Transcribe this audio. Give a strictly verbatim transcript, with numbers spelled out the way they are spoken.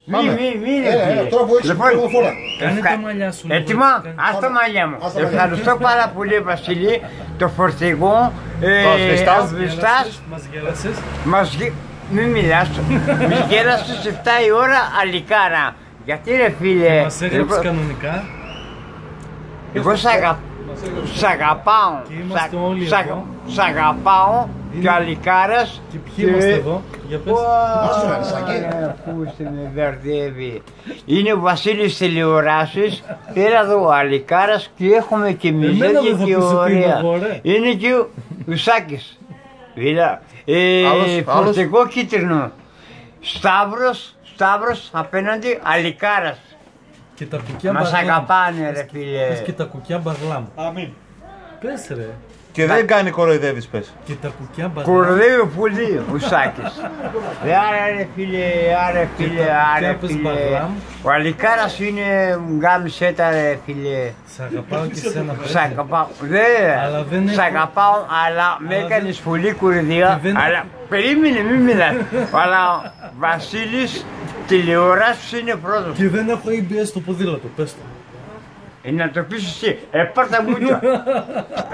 Μη, μη, μη είναι φίλε. Τώρα που έχεις πρώτη φορά. Κάνε τα μαλλιά σου. Έτοιμα, ας τα μαλλιά μου. Ευχαριστώ πάρα πολύ Βασίλη, το φορτηγό, ο Βιστάς. Μας γέλασες. Μας γε... Μην μιλάς, μας γέλασες επτά η ώρα αλικάρα. Γιατί ρε φίλε... Μας έγραψες κανονικά. Εγώ σ' αγα... σ' αγαπάω. Και είμαστε όλοι Σ' εδώ. σ' αγαπάω και αλικάρας. Και ποιοι είμαστε εδώ, για πες. Πού σε με μπερδεύει. Είναι ο Βασίλης τηλεοράσεις. Πέρα εδώ ο αλικάρας και έχουμε και μιζέδια και ωραία. Είναι και ο Ουσάκης. Βίλα. Φορτηγό κίτρινο. Σταύρος, Σταύρος απέναντι αλικάρας. Και τα κουκιά Μας μπαγλάμ. αγαπάνε ρε Πες φίλε. και τα κουκιά μπαγλάμ. Αμήν. Πες ρε. Και δεν κάνει κοροϊδεύεις πες. Και τα κουκιά μπαγλάμ. Κορδεύει πολύ ο Σάκης. Άρα ρε φίλε, άρα φίλε, άρα φίλε. Ο αλικάρας είναι γκάμισέτα ρε φίλε. Σ' αγαπάω και σένα Σ' πες. αγαπάω, Αλλά δε, δεν σ' έχω- αγαπάω, αλλά με Αλλά έκανες δεν- πολύ κουρδία. δεν- Αλλά περίμενε, μην μιλάς. Αλλά Βασίλης τηλεοράσεις είναι πρώτος. Και δεν έχω έι μπι ες στο ποδήλατο, πες το. Ε, να το πεις εσύ, ε, πάρ' τα μούτια.